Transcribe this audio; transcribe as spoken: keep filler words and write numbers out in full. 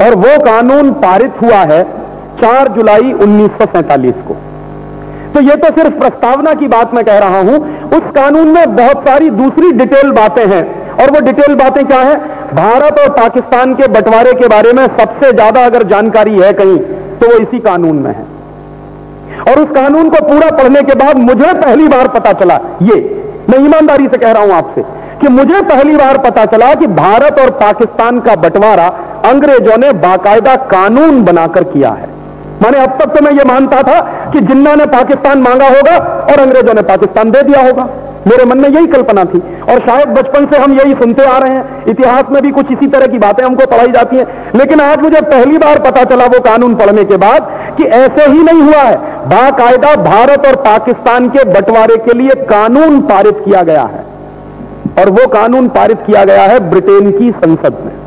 और वो कानून पारित हुआ है चार जुलाई उन्नीस सौ सैंतालीस को। तो ये तो सिर्फ प्रस्तावना की बात मैं कह रहा हूं, उस कानून में बहुत सारी दूसरी डिटेल बातें हैं। और वो डिटेल बातें क्या है? भारत और पाकिस्तान के बंटवारे के बारे में सबसे ज्यादा अगर जानकारी है कहीं तो वो इसी कानून में है। और उस कानून को पूरा पढ़ने के बाद मुझे पहली बार पता चला, ये मैं ईमानदारी से कह रहा हूं आपसे, कि मुझे पहली बार पता चला कि भारत और पाकिस्तान का बंटवारा अंग्रेजों ने बाकायदा कानून बनाकर किया है। माने अब तक तो मैं ये मानता था कि जिन्ना ने पाकिस्तान मांगा होगा और अंग्रेजों ने पाकिस्तान दे दिया होगा। मेरे मन में यही कल्पना थी और शायद बचपन से हम यही सुनते आ रहे हैं। इतिहास में भी कुछ इसी तरह की बातें हमको पढ़ाई जाती हैं। लेकिन आज मुझे पहली बार पता चला वो कानून पढ़ने के बाद कि ऐसे ही नहीं हुआ है, बाकायदा भारत और पाकिस्तान के बंटवारे के लिए कानून पारित किया गया है। और वो कानून पारित किया गया है ब्रिटेन की संसद में।